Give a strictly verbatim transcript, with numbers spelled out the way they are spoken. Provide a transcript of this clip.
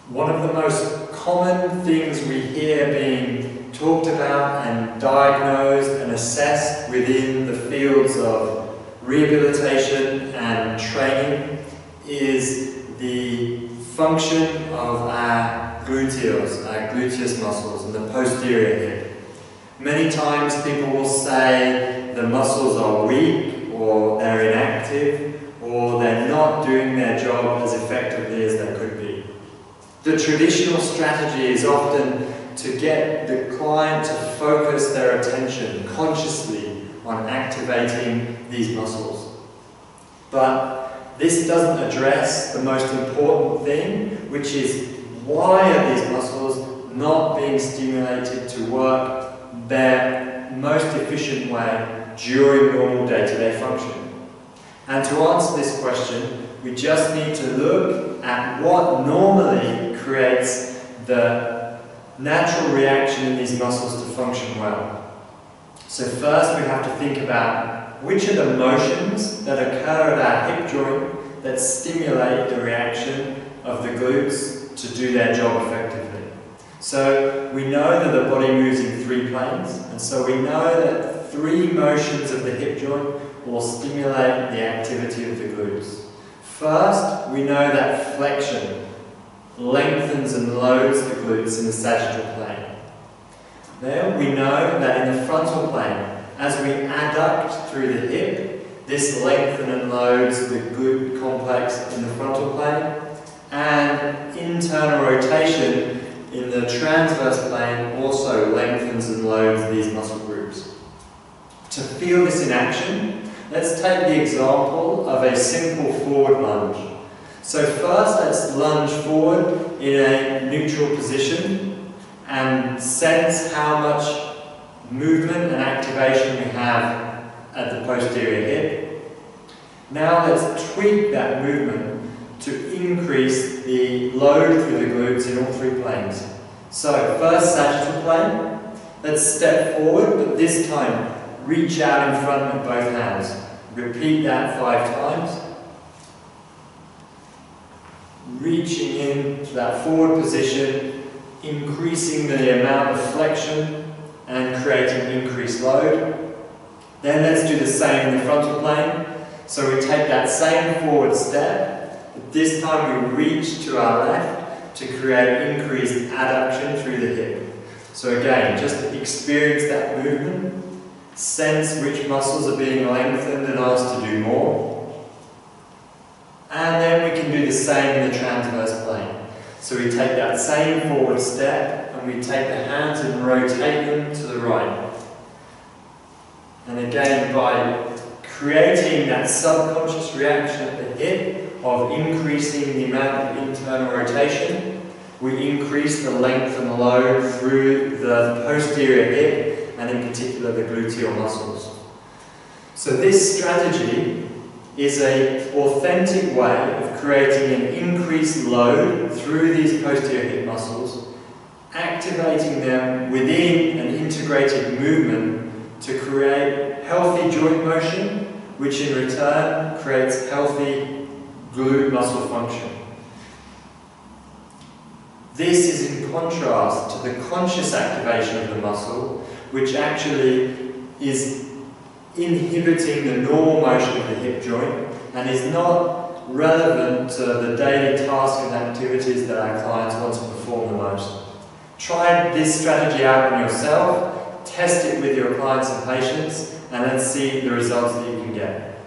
One of the most common things we hear being talked about and diagnosed and assessed within the fields of rehabilitation and training is the function of our gluteals, our gluteus muscles and the posterior hip. Many times people will say the muscles are weak or they're inactive or they're not doing their job as effectively as they could be. The traditional strategy is often to get the client to focus their attention consciously on activating these muscles. But this doesn't address the most important thing, which is why are these muscles not being stimulated to work their most efficient way during normal day-to-day function? And to answer this question, we just need to look at what normally creates the natural reaction in these muscles to function well. So first we have to think about which are the motions that occur at our hip joint that stimulate the reaction of the glutes to do their job effectively. So we know that the body moves in three planes, and so we know that three motions of the hip joint will stimulate the activity of the glutes. First, we know that flexion lengthens and loads the glutes in the sagittal plane. Then we know that in the frontal plane, as we adduct through the hip, this lengthens and loads the glute complex in the frontal plane, and internal rotation in the transverse plane also lengthens and loads these muscle groups. To feel this in action, let's take the example of a simple forward lunge. So first let's lunge forward in a neutral position and sense how much movement and activation we have at the posterior hip. Now let's tweak that movement to increase the load through the glutes in all three planes. So first sagittal plane, let's step forward, but this time reach out in front with both hands. Repeat that five times. Reaching into that forward position, increasing the amount of flexion and creating increased load. Then let's do the same in the frontal plane. So we take that same forward step, but this time we reach to our left to create increased adduction through the hip. So again, just experience that movement. Sense which muscles are being lengthened and asked to do more. And then we can do the same in the transverse plane. So we take that same forward step and we take the hands and rotate them to the right. And again, by creating that subconscious reaction at the hip of increasing the amount of internal rotation, we increase the length and load through the posterior hip, and in particular the gluteal muscles. So this strategy is an authentic way of creating an increased load through these posterior hip muscles, activating them within an integrated movement to create healthy joint motion, which in return creates healthy glute muscle function. This is in contrast to the conscious activation of the muscle, which actually is inhibiting the normal motion of the hip joint and is not relevant to the daily tasks and activities that our clients want to perform the most. Try this strategy out on yourself, test it with your clients and patients, and let's see the results that you can get.